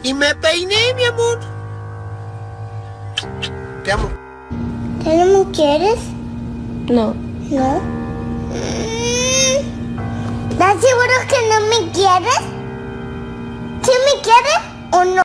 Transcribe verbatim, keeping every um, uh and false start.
Y me peiné, mi amor. Te amo. ¿Tú no me quieres? No. ¿No? ¿Estás seguro que no me quieres? ¿Sí me quieres o no?